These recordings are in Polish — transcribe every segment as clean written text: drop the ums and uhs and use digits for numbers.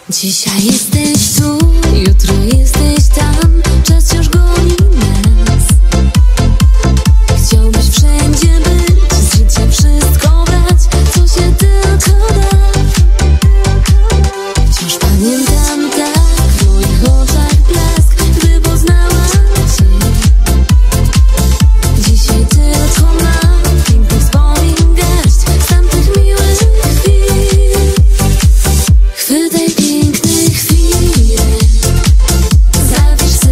Dzisiaj jesteś tu, jutro jesteś tam, czas już goni nas. Chciałbyś wszędzie być, z życia wszystko brać, co się tylko da. Wciąż pamiętam tak, w moich oczach blask, gdy poznałam Cię. Dzisiaj tylko mam pięknych wspomnień garść z tamtych miłych chwil. Chwytaj piękne chwile, zapisz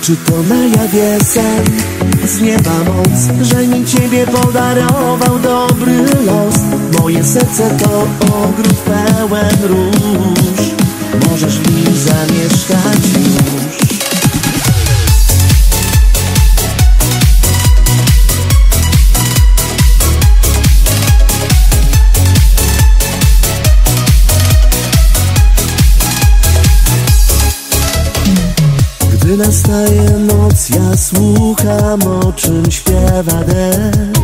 Czy to na jawie sen, z nieba moc, że mi ciebie podarował dobry los? Moje serce to ogród pełen róż, możesz w nim zamieszkać już. Gdy nastaje noc, ja słucham, o czym śpiewa deszcz.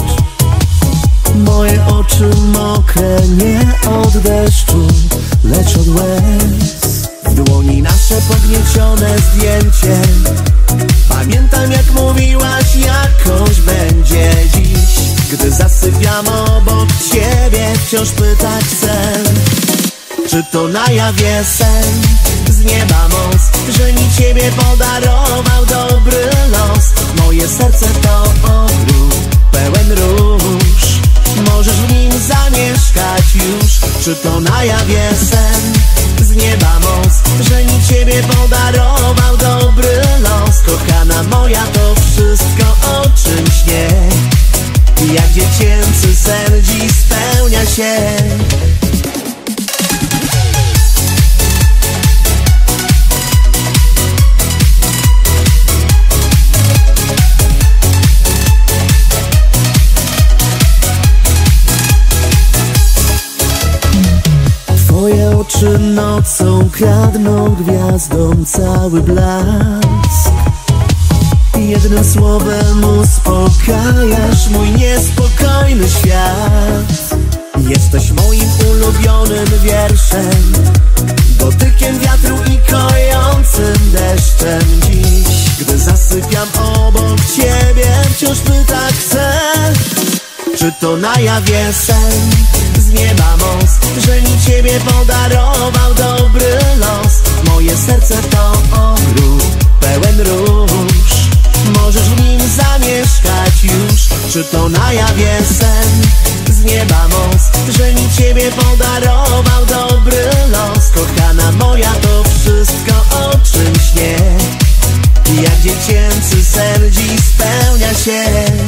Moje oczy mokre nie od deszczu, lecz od łez. W dłoni nasze pogniecione zdjęcie. Pamiętam, jak mówiłaś, jakoś będzie dziś. Gdy zasypiam obok ciebie, wciąż pytać chcę, czy to na jawie sen, z nieba moc, że mi ciebie podarował dobry los. Moje serce to ogród pełen róż, możesz w nim zamieszkać już. Czy to na jawie sen, z nieba moc, że mi ciebie podarował dobry los. Kochana moja, to wszystko, o czym śnię, jak dziecięcy sen dziś spełnia się. Twoje oczy nocą kradną gwiazdom cały blask. Jednym słowem uspokajasz mój niespokojny świat. Jesteś moim ulubionym wierszem, dotykiem wiatru i kojącym deszczem dziś. Gdy zasypiam obok ciebie, wciąż pytać chcę, czy to na jawie sen, z nieba moc, że mi ciebie podarował dobry los. Moje serce to ogród pełen róż, możesz w nim zamieszkać już. Czy to na jawie sen, z nieba moc, że mi ciebie podarował dobry los. Kochana moja, to wszystko, o czym śnię, jak dziecięcy sen dziś spełnia się.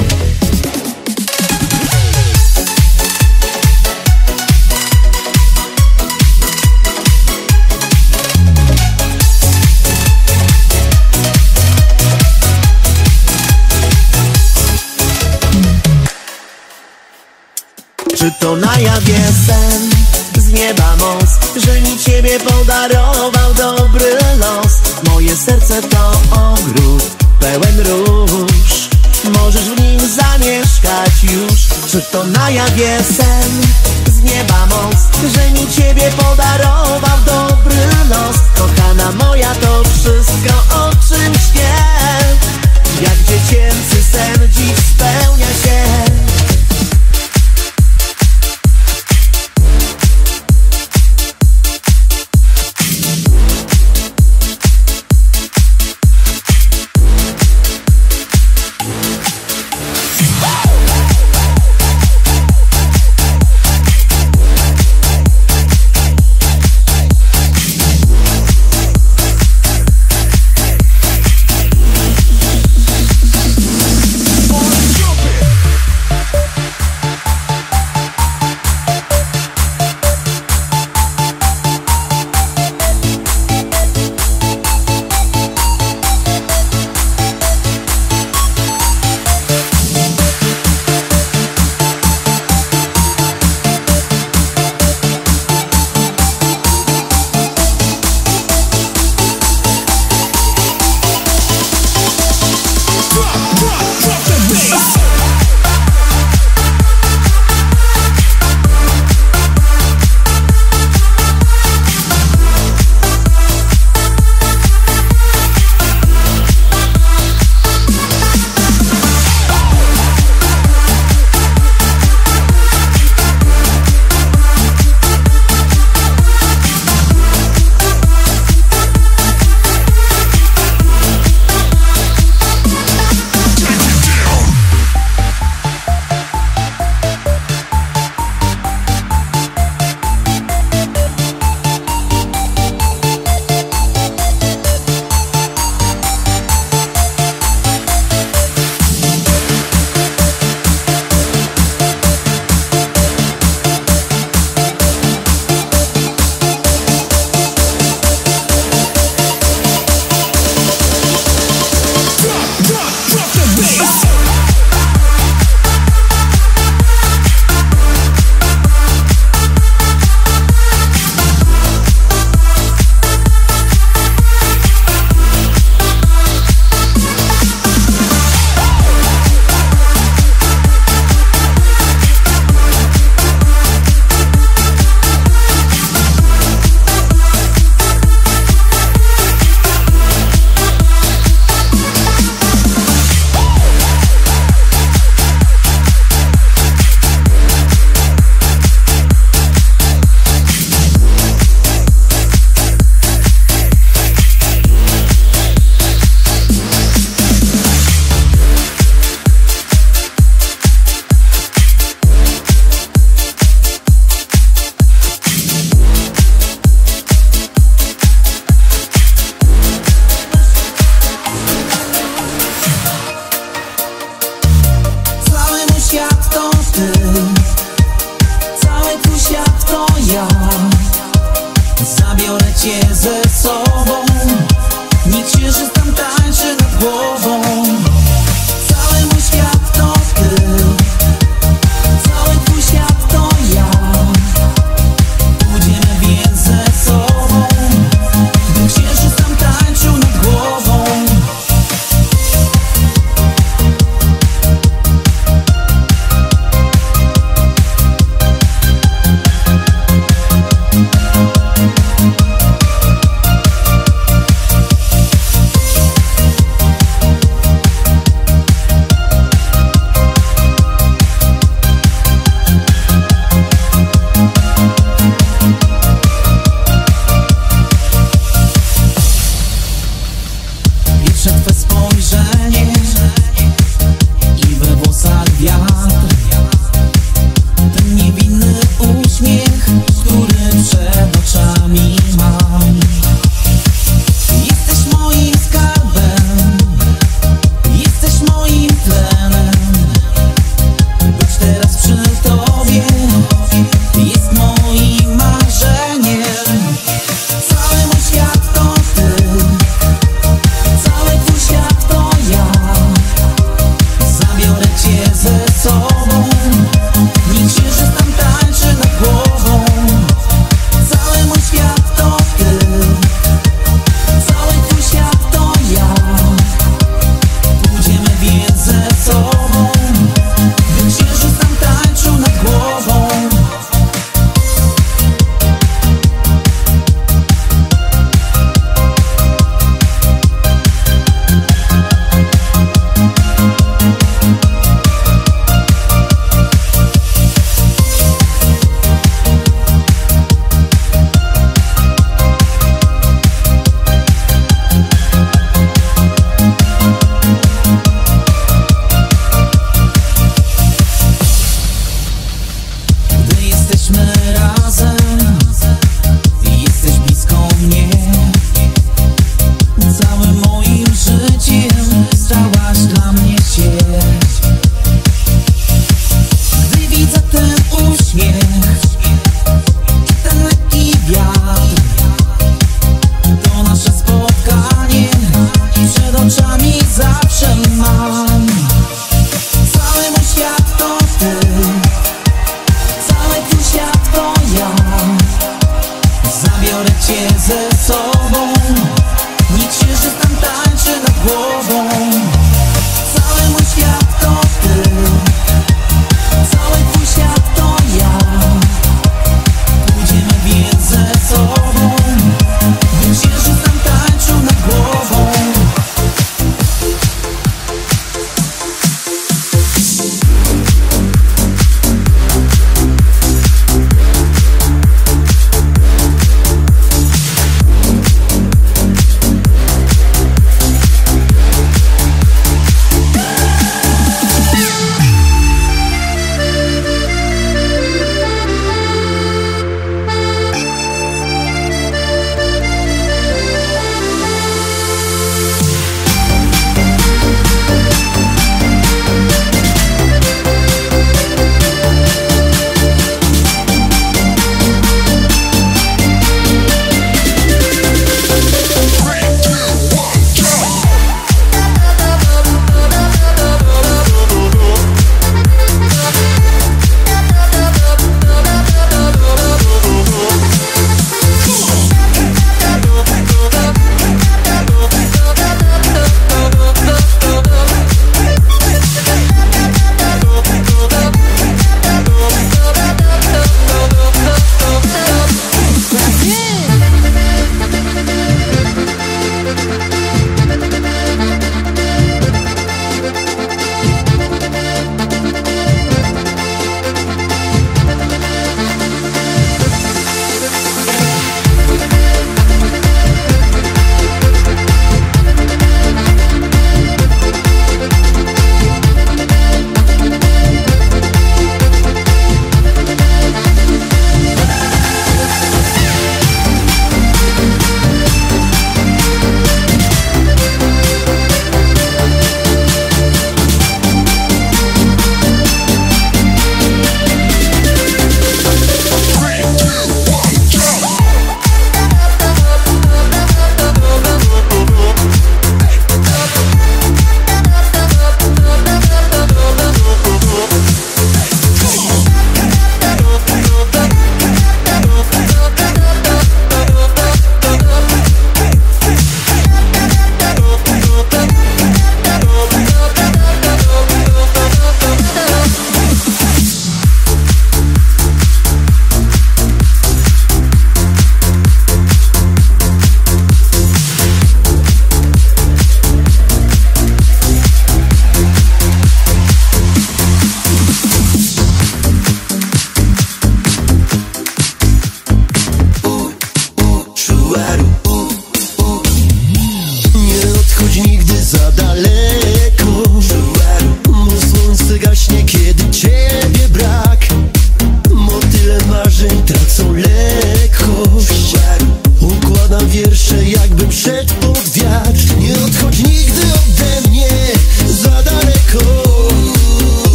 Czy to na jawie sen, z nieba moc, że mi ciebie podarował dobry los. Moje serce to ogród pełen róż, możesz w nim zamieszkać już. Czy to na jawie sen, z nieba moc, że mi ciebie podarował dobry los. Kochana moja, to wszystko, o czym śnię, jak dziecięcy sen dziś spełnia się.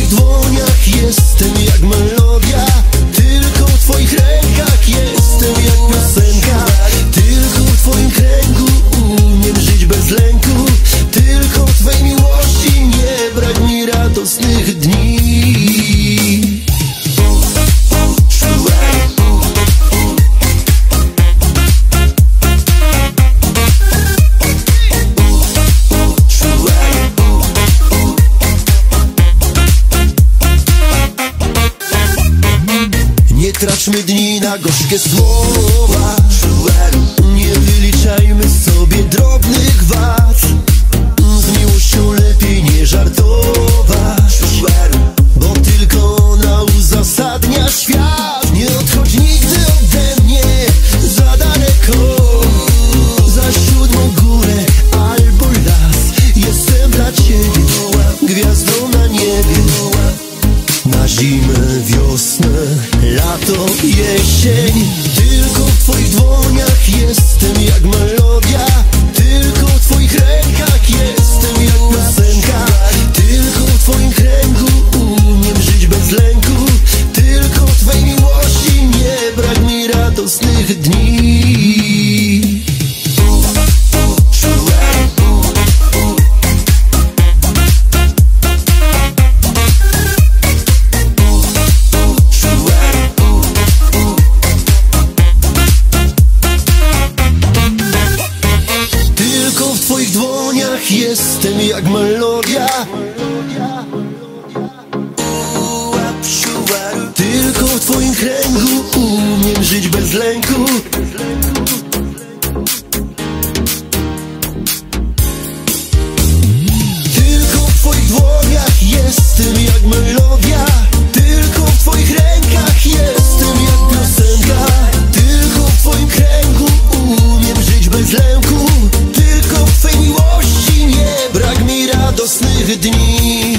dłoniach jestem jak melodia, tylko w twoich rękach jestem jak piosenka. Tylko w twoim kręgu umiem żyć bez lęku, tylko w twej miłości nie brak mi radosnych dni. Nie traćmy dni na gorzkie słowa, nie wyliczajmy sobie drobnych wad. Z miłością lepiej nie żartować, bo tylko ona uzasadnia świat. Nie odchodź nigdy ode mnie za daleko, za siódmą górę albo las. Jestem dla ciebie gwiazdą na niebie. Na zimę, wiosnę, lato, jesień, tylko w twoich dłoniach jestem jak melodia, tylko w twoich rękach jestem jak piosenka. Tylko w twoim kręgu umiem żyć bez lęku, tylko w twej miłości nie brak mi radosnych dni. W twoich dłoniach jestem jak melodia, tylko w twoim kręgu umiem żyć bez lęku. Tylko w twoich dłoniach jestem jak melodia, tylko w twoich rękach jestem jak piosenka. Tylko w twoim kręgu umiem żyć bez lęku, tylko w twej miłości nie brak mi radosnych dni.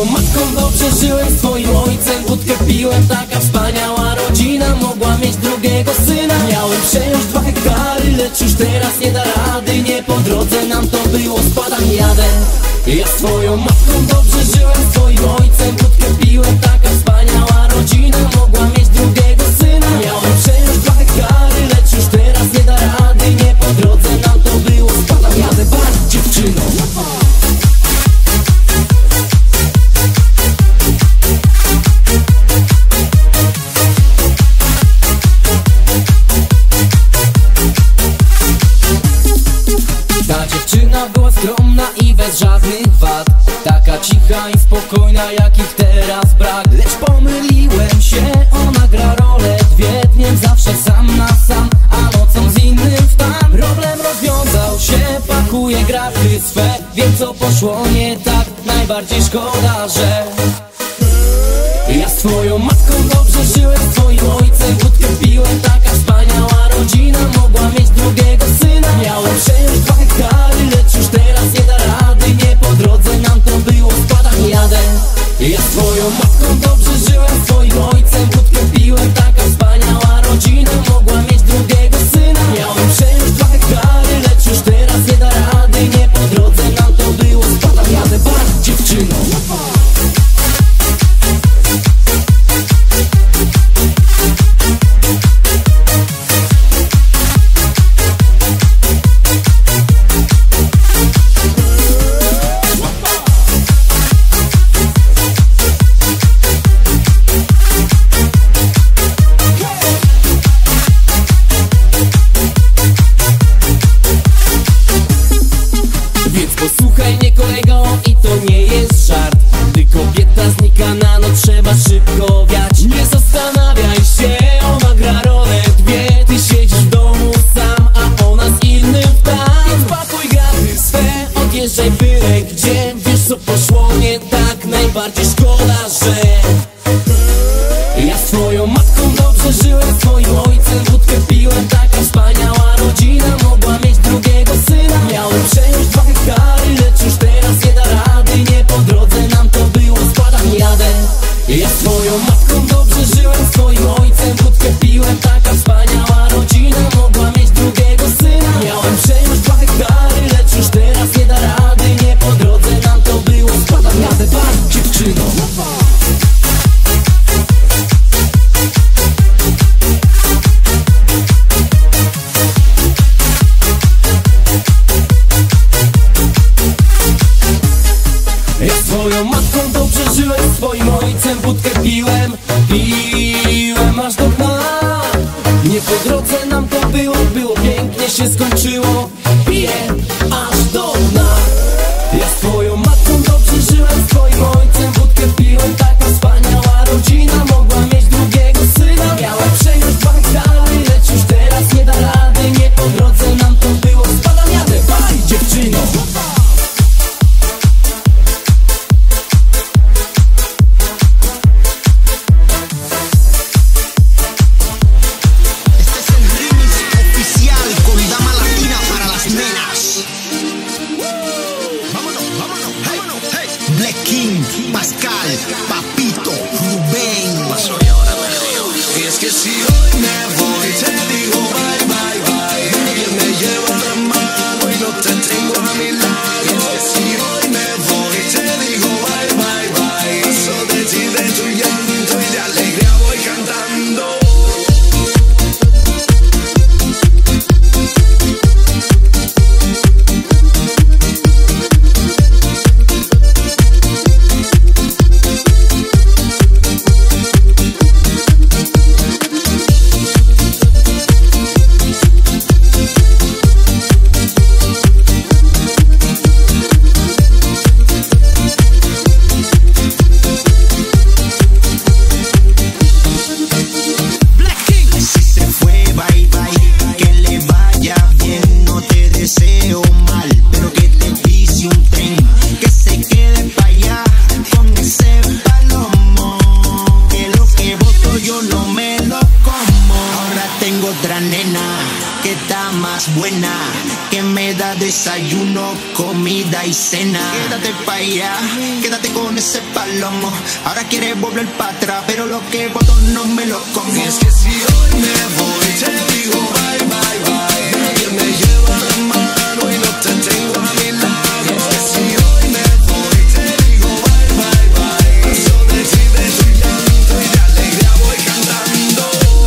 swoją matką dobrze żyłem, z twoim ojcem wódkę piłem. Taka wspaniała rodzina mogła mieć drugiego syna. Miałem przejąć 2 hektary, lecz już teraz nie da rady. Nie po drodze nam to było, spadam, jadę. Ja z twoją matką dobrze żyłem, z twoim ojcem wódkę piłem. Taka wspaniała rodzina mogła mieć drugiego syna. Miałem przejąć 2 hektary, lecz już teraz nie da rady. Nie po drodze nam to było, spadam, jadę, bądź dziewczyną. Ta dziewczyna była skromna i bez żadnych wad. Taka cicha i spokojna, jakich teraz brak. Lecz pomyliłem się, ona gra rolę 2. Dniem zawsze sam na sam, a nocą z innym w tam. Problem rozwiązał się, pakuje grafy swe. Wiem co poszło nie tak, najbardziej szkoda, że ja z twoją matką dobrze żyłem, z twoim ojcem wódkę piłem. Taka wspaniała rodzina mogła mieć drugiego syna. Miałem przejąć 2 hektary, lecz już teraz nie da rady. Nie po drodze nam to było, spadam, jadę. Ja z twoją matką dobrze żyłem, z twoim ojcem wódkę piłem. Taka wspaniała rodzina mogła mieć drugiego syna. Miałem przejąć 2 hektary, lecz już teraz nie da rady. Nie po drodze nam to było, spadam, jadę, bądź dziewczyną. Posłuchaj mnie kolego, i to nie jest żart. Gdy kobieta znika na noc, trzeba szybko wiać. Nie zastanawiaj się, ona gra rolę 2. Ty siedzisz w domu sam, a ona z innym tam. Więc pakuj grafy swe, odjeżdżaj byle gdzie. Wiesz co poszło nie tak, najbardziej szkoda, że ja z twoją matką dobrze żyłem, z twoim ojcem wódkę piłem. Taka wspaniała rodzina mogła mieć drugiego syna. Miałem przejąć 2 hektary, lecz już teraz nie da rady. Nie po drodze nam to było, spadam, jadę. Ja z twoją matką dobrze żyłem, z twoim ojcem wódkę piłem. Taka wspaniała rodzina mogła mieć drugiego syna. Miałem przejąć 2 hektary, lecz już teraz nie da rady. Nie po drodze nam to było, spadam, jadę, bądź dziewczyną. Ja z twoją matką dobrze żyłem, z twoim ojcem wódkę piłem. Piłem aż do dna. Nie po drodze nam to było, było pięknie się skończyło. Piję aż do dna. Ja z twoją matką dobrze żyłem, z twoim ojcem wódkę piłem. Taka wspaniała rodzina mogła mieć drugiego syna. Miałem przejąć 2 hektary, lecz już teraz nie da rady. Nie po drodze nam to było, spadam, jadę, baj dziewczyno. Pascal, Papito, Rubén. Pasó y ahora me río. Y es que si hoy me voy, te digo bye, bye, bye. Alguien me lleva la mano y no te tengo a mi lado. Y es que si hoy me voy, te digo bye, bye, bye. Paso de ti, de tu llanto y de alegría voy cantando. Otra nena que está más buena que me da desayuno, comida y cena. Quédate pa' allá, quédate con ese palomo. Ahora quieres volver pa' atrás, pero lo que voto no me lo como. Y es que si hoy me voy, te digo bye, bye, bye. Nadie me lleva la mano y no te tengo a mi lado. Y es que si hoy me voy, te digo bye, bye, bye. Paso de ti, de tu llanto y de alegría voy cantando.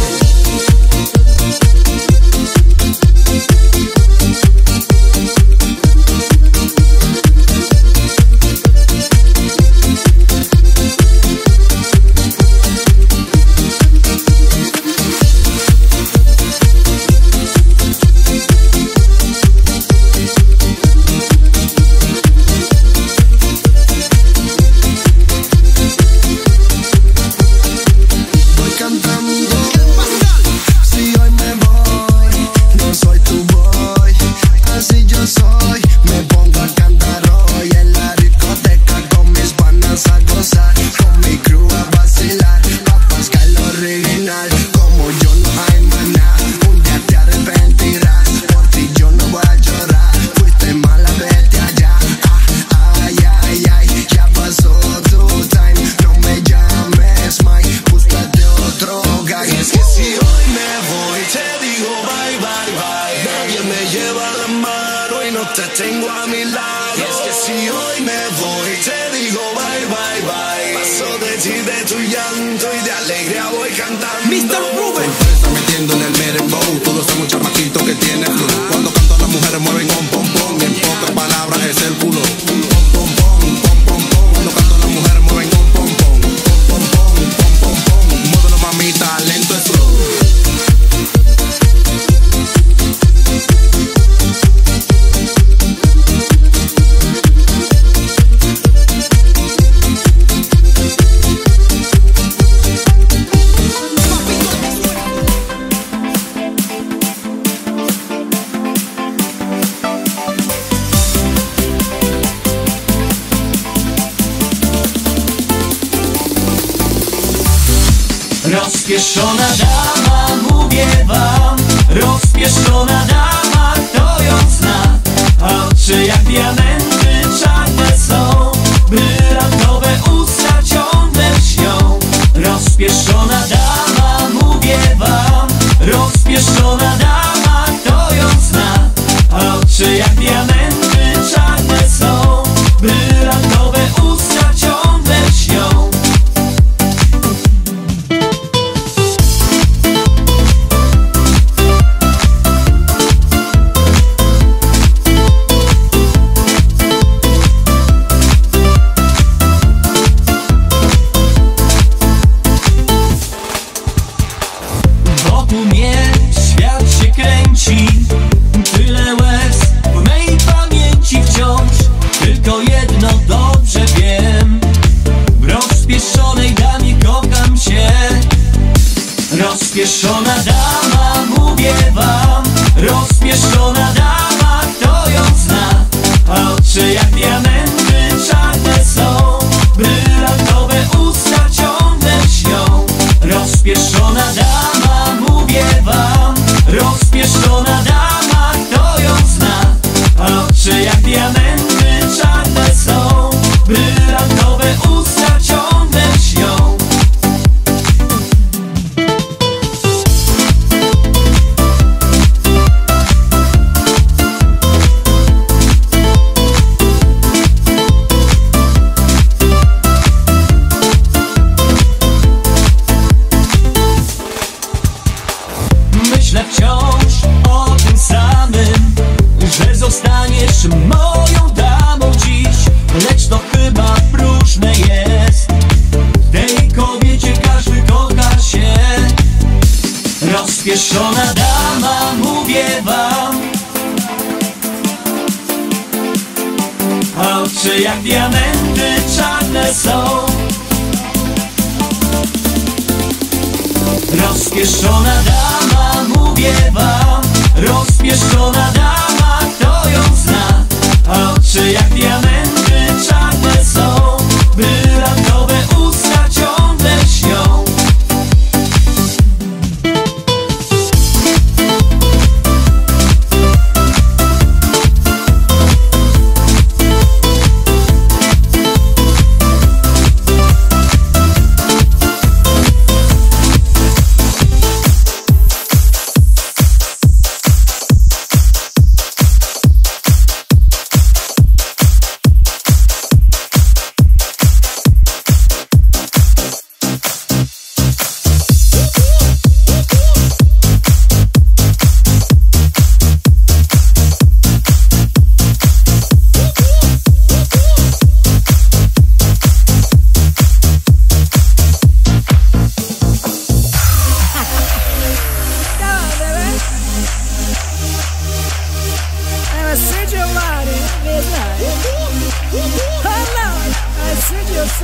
Rozpieszczona dama, mówię wam, rozpieszczona dama, kto ją zna? A oczy jak diamenty czarne są, brylantowe usta ciągle lśnią. Rozpieszczona dama, mówię wam, rozpieszczona dama, kto ją zna? A oczy jak diamenty czarne są, brylantowe usta ciągle lśnią. Rozpieszczona dama, mówię wam, rozpieszczona dama, kto ją zna? A oczy jak diamenty czarne są, brylantowe usta ciągle lśnią. Rozpieszczona dama, mówię wam, rozpieszczona dama, kto ją zna? A oczy jak diamenty czarne są, brylantowe usta ciągle lśnią. Myślę wciąż o tym samym, że zostaniesz moją damą dziś. Lecz to chyba próżne jest, w tej kobiecie każdy kocha się. Rozpieszczona dama, mówię wam, a oczy jak diamenty czarne są. Rozpieszczona dama, mówię wam, rozpieszczona dama, kto ją zna? A oczy jak diamenty czarne są, brylantowe usta ciągle lśnią.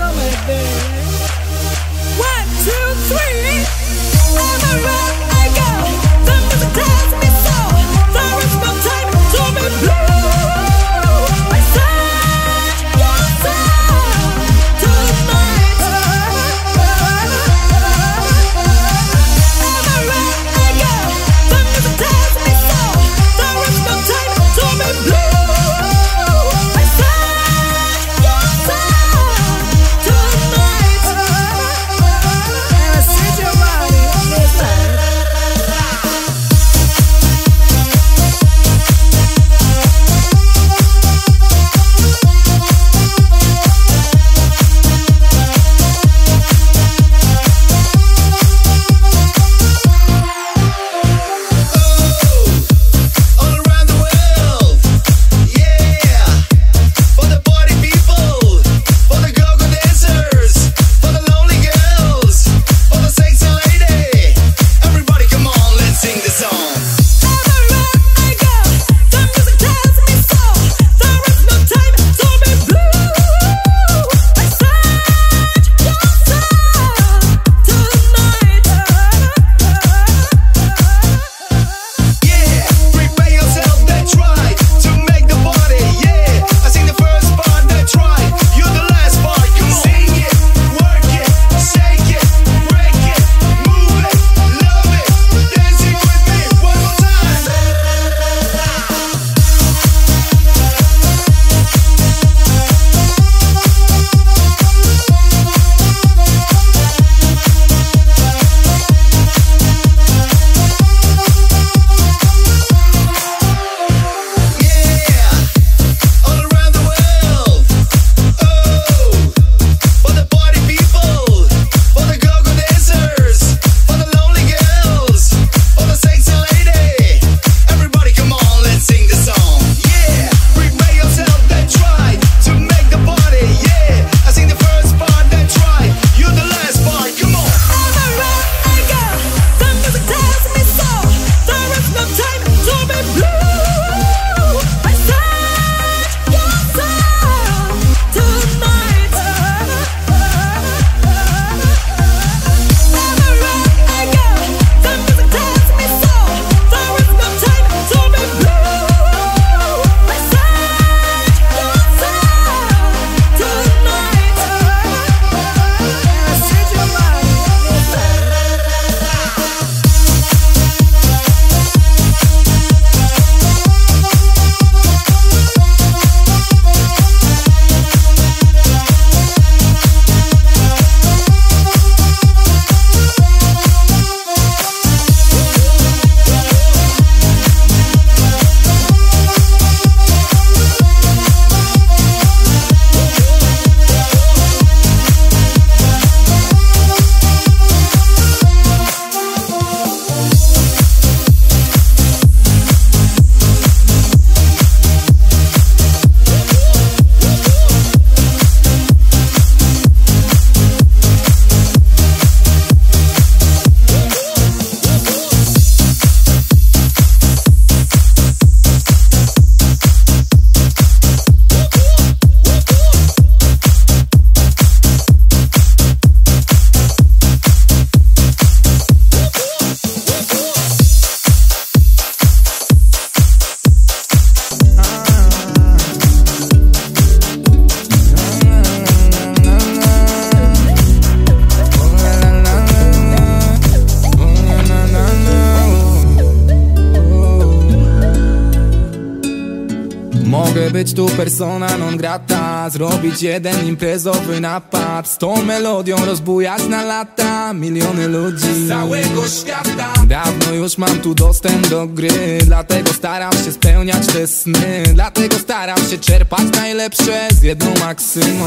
Mogę być tu persona non grata, zrobić jeden imprezowy napad, z tą melodią rozbujać na lata miliony ludzi z całego świata. Dawno już mam tu dostęp do gry, dlatego staram się spełniać te sny, dlatego staram się czerpać najlepsze z jedną maksymą.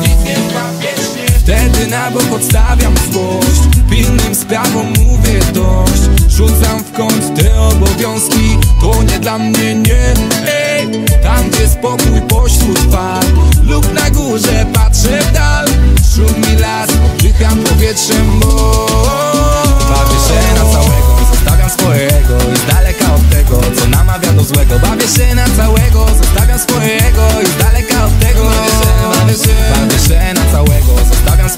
Wtedy na bok odstawiam złość, pilnym sprawom mówię dość, rzucam w kąt te obowiązki, to nie dla mnie, nie. Ej, tam gdzie spokój pośród fal, lub na górze patrzę w dal, szumi las, oddycham powietrzem, bo bawię się na całego i zostawiam swojego, i z daleka od tego, co namawia do złego. Bawię się na całego, zostawiam swojego, i z daleka od tego, bawię się na całego, zostawiam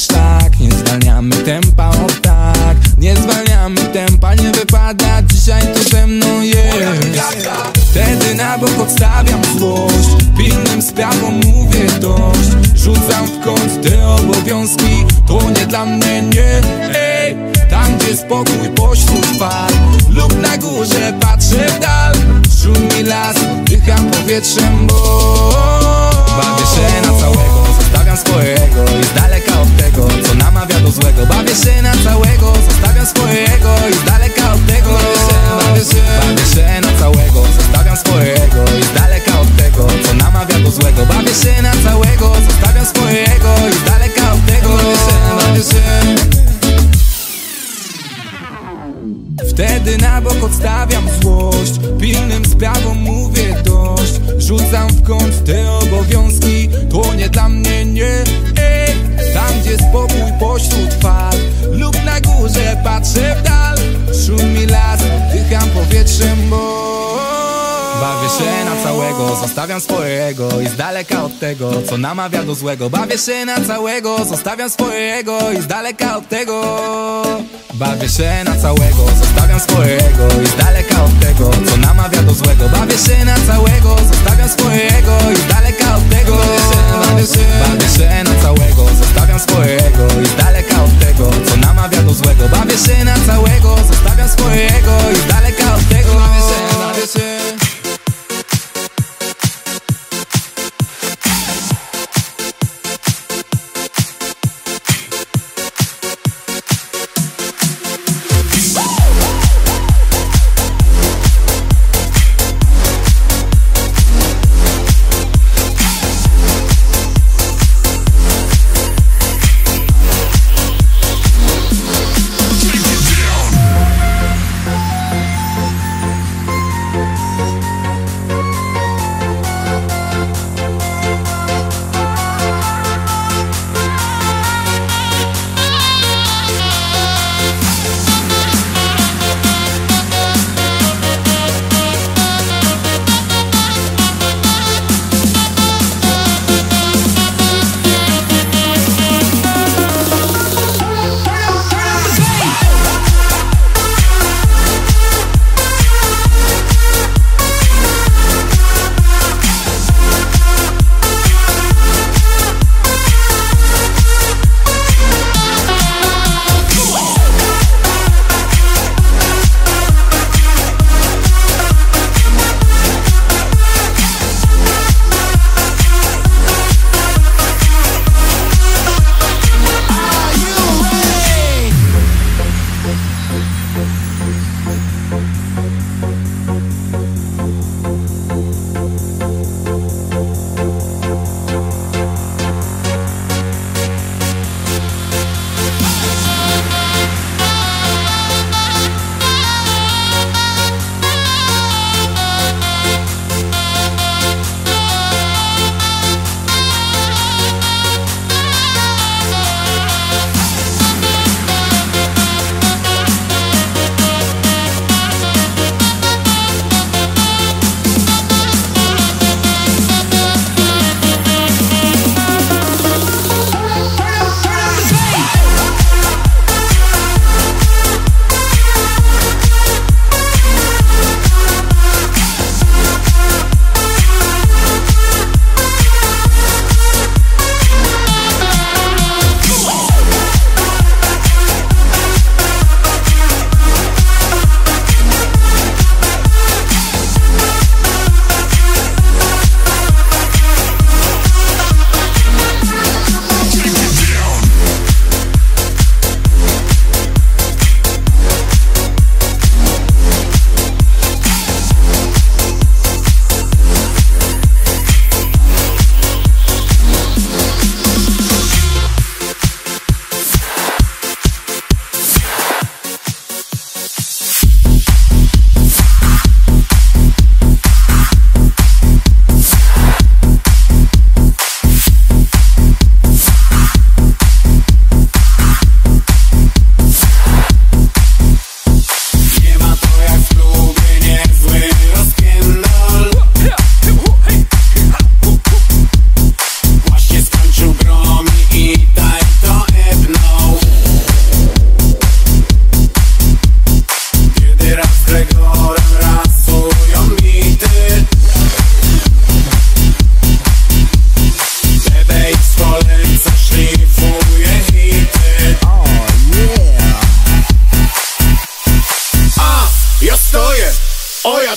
szlak. Nie zwalniamy tempa, o tak. Nie zwalniamy tempa, nie wypada dzisiaj tu ze mną jest. Wtedy na bok odstawiam złość, pilnym sprawom mówię dość. Rzucam w kąt te obowiązki, to nie dla mnie, nie. Ej, tam gdzie spokój pośród fal lub na górze patrzę w dal. Szumi las, oddycham powietrzem, bo bawię się na całego, zostawiam swojego i z daleka od tego, co namawia do złego. Bawię się na całego, zostawiam swojego i z daleka od tego. Bawię się na całego, zostawiam swojego i z daleka od tego, co namawia do złego. Bawię się na całego, zostawiam swojego i z daleka od tego. Bawię się. Wtedy na bok odstawiam złość, pilnym sprawom mówię dość. Rzucam w kąt te obowiązki, to nie dla mnie, nie. Ej, tam gdzie spokój pośród fal lub na górze patrzę w dal. Szumi las, dycham powietrzem, bo bawię się na całego, zostawiam swojego i z daleka od tego, co namawia do złego. Bawię się na całego, zostawiam swojego i z daleka od tego. Bawię się na całego, zostawiam swojego i z daleka od tego, co namawia do złego. Bawię się na całego, zostawiam swojego i z daleka od tego. Bawię się na całego, zostawiam swojego i z daleka od tego, co namawia do złego. Bawię się na całego, zostawiam swojego i z daleka od tego. Bawię się.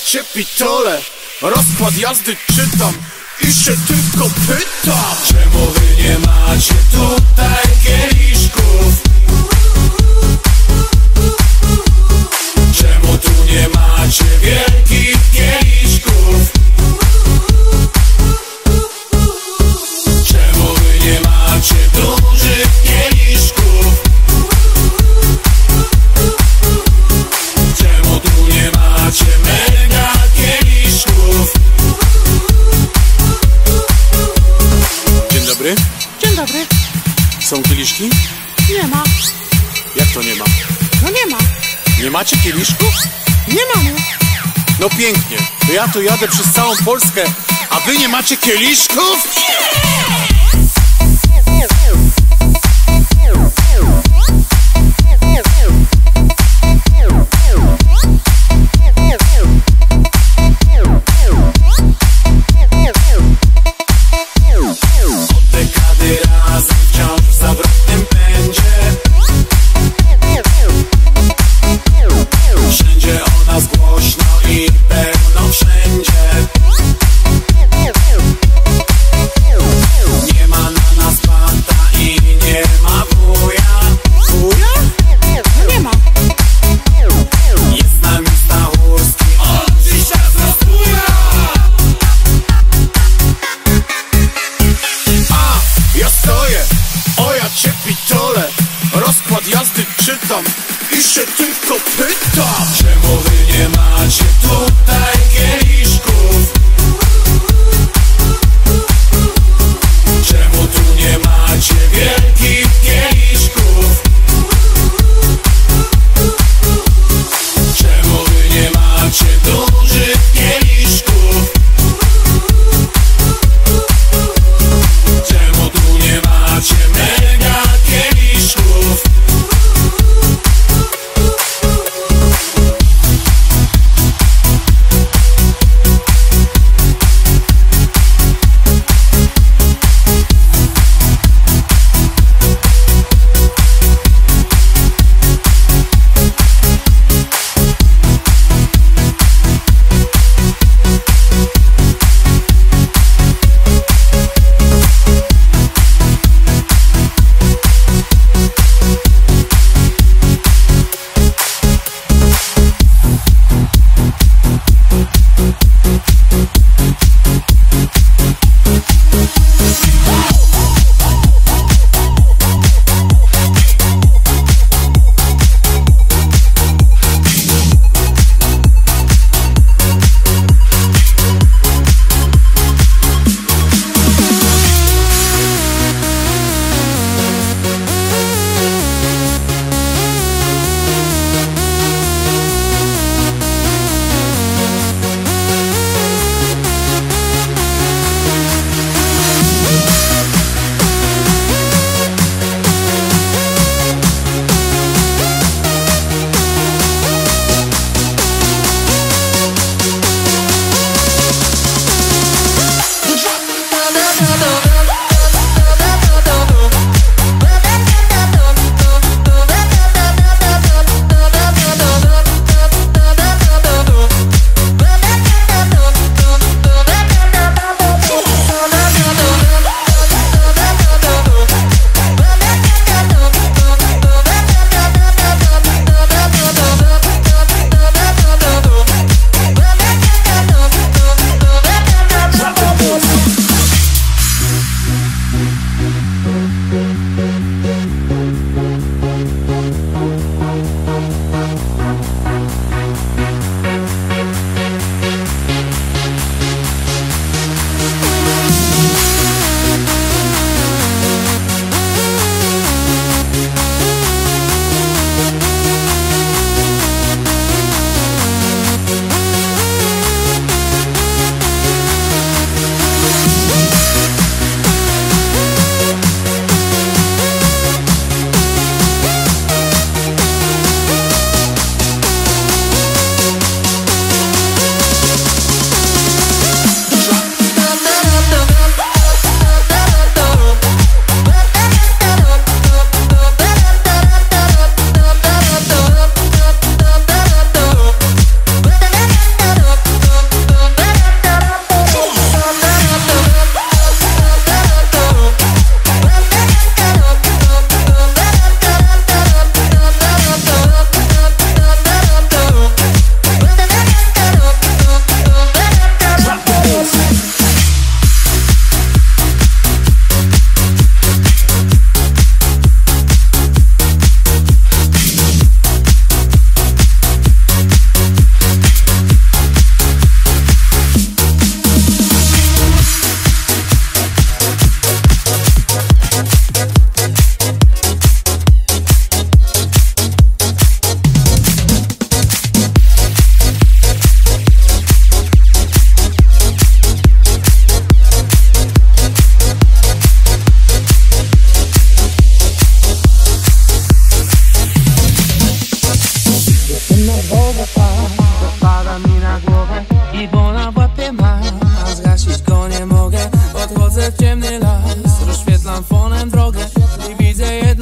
cię pitole, rozkład jazdy czytam i się tylko pytam, czemu wy nie macie tutaj kieliszków? Czemu tu nie macie wielkich kieliszków? Czemu wy nie macie dużych kieliszków? Czemu tu nie macie mega kieliszków? Dzień dobry. Dzień dobry. Są kieliszki? Nie ma. Jak to nie ma? No nie ma. Nie macie kieliszków? Nie mamy. No pięknie, to ja tu jadę przez całą Polskę, a wy nie macie kieliszków? Od dekady razem wciąż w zawrotnym pędzie. Wszędzie o nas głośno i pełno wszędzie. Nie ma na nas bata i nie ma wuja. Wuja? No nie ma. Jest z nami Stachurski, on dzisiaj rozbuja. A, ja stoję, o ja cię pitole, rozkład jazdy czytam i się tylko pytam, czemu wy nie macie tutaj kieliszków? Czemu tu nie macie wielkich kieliszków? Czemu wy nie macie dużych kieliszków? Czemu tu nie macie mega kieliszków?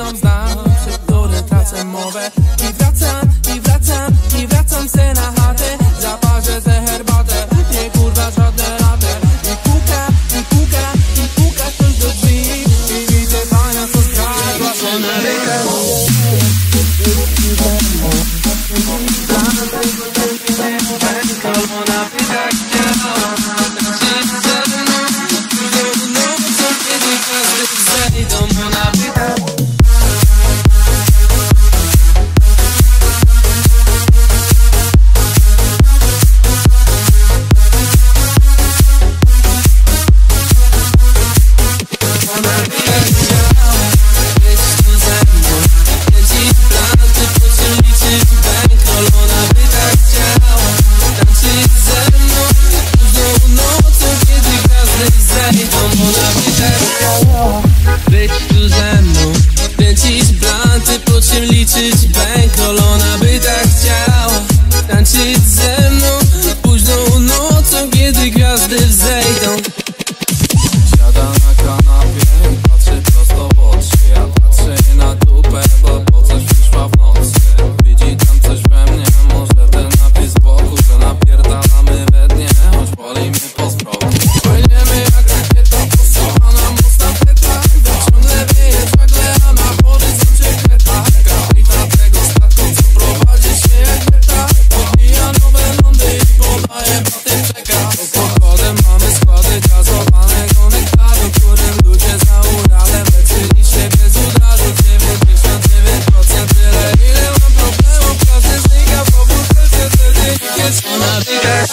mam znam, przy których tracę mowę. I wracam se na chatę. Zaparzę se herbatę, nie kurwa żadne latte. I puka ktoś do drzwi. I widzę pana, co skradła się na rękę. Ona by tak chciała tańczyć ze mną. Późną nocą, kiedy gwiazdy zejdą. Ona by tak. Być tu ze mną, kręcić blanty, po czym liczyć bankroll. Ona by tak chciała tańczyć ze mną późną nocą, kiedy gwiazdy wzejdą. Siada na kanapie i patrzy prosto w oczy. Ja patrzę na dupę, bo po coś przyszła w nocy. Widzi tam coś we mnie, może ten napis z boku, że napierdalamy we dnie, choć boli mnie po zbroku. Płyniemy jak rakieta, posypana mocna peta. Ciągle wieje żagle, a na horyzoncie kreta. Kapitan tego statku, co prowadzi się jak beta. Podbija nowe lądy i podaje patem czeka. Pochodem mamy składy gazowanego nektaru, którym ludzie za Uralem leczyli się bez udaru. 99% tyle, ile mam problemów. Każdy znika, powód też wtedy nikt jest. Ona biega.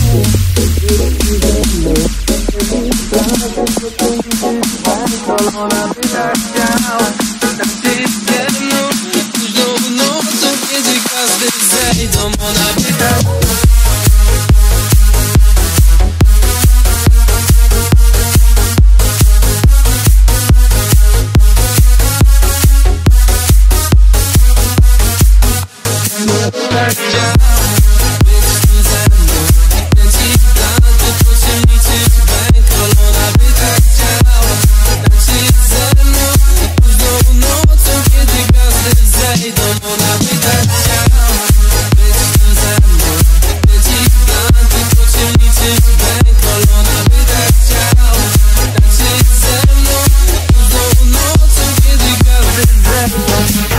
Ona by tak chciała tańczyć ze mną późną nocą, kiedy gwiazdy zejdą. Ona by tak. Ona by tak chciała być tu ze mną, kręcić blanty, po czym liczyć bankroll. Ona by tak chciała tańczyć ze mną późną nocą, kiedy gwiazdy zejdą. Ona by tak chciała być tu ze mną, kręcić blanty, po czym liczyć bankroll. Ona by tak chciała tańczyć ze mną późną nocą, kiedy gwiazdy zejdą.